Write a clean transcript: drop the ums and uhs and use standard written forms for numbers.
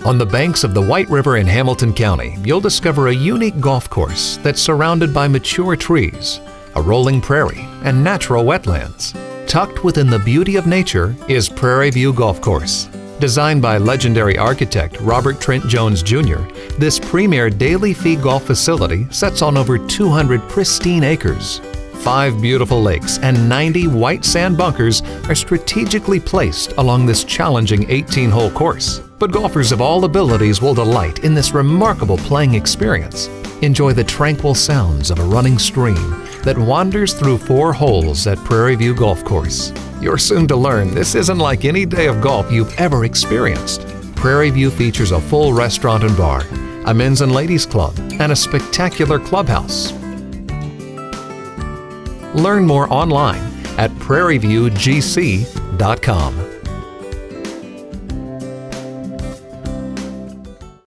On the banks of the White River in Hamilton County, you'll discover a unique golf course that's surrounded by mature trees, a rolling prairie, and natural wetlands. Tucked within the beauty of nature is Prairie View Golf Course. Designed by legendary architect Robert Trent Jones Jr., this premier daily fee golf facility sits on over 200 pristine acres. 5 beautiful lakes and 90 white sand bunkers are strategically placed along this challenging 18-hole course. But golfers of all abilities will delight in this remarkable playing experience. Enjoy the tranquil sounds of a running stream that wanders through 4 holes at Prairie View Golf Course. You're soon to learn this isn't like any day of golf you've ever experienced. Prairie View features a full restaurant and bar, a men's and ladies club, and a spectacular clubhouse. Learn more online at prairieviewgc.com.